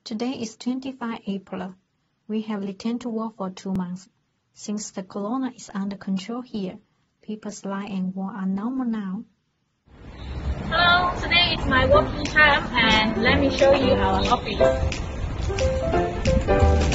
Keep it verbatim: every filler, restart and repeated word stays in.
Today is twenty-fifth April. We have returned to work for two months. Since the corona is under control here, people's life and work are normal now. Hello, today is my working time and let me show you our office.